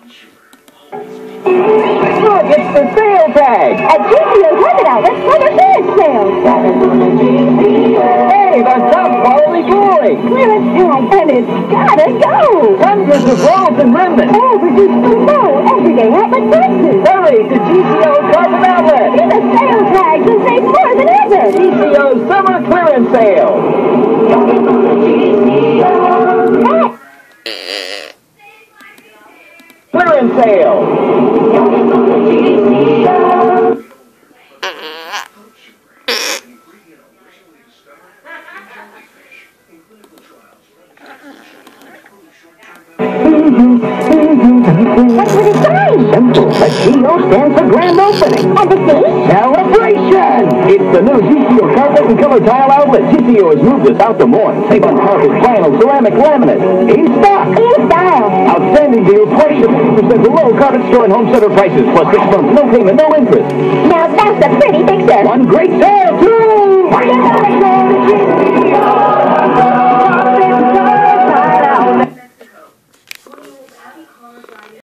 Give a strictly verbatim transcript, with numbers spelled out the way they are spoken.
Look, it's the sale tag! At G C O Carpet Outlet, summer clearance sale! Hey, the top quality flooring! Clearance tag, and it's gotta go! Hundreds of rolls and ribbons! All reduced for low everyday outlet prices! Hurry to G C O Carpet Outlet! Get a sale tag to save more than ever! G C O Summer Clearance Sale! Clearance Sale! What would it say? Simple, but G O stands for Grand Opening. And the C? Celebration! It's the new G C O Carpet and Color Tile Outlet. G C O has moved us out to more. Save on carpet, vinyl, ceramic, laminate. In stock! In style! Outstanding deal, twenty to fifty percent below carpet store and home center prices, plus six months, no payment, no interest. Now that's a pretty picture! One great sale, too!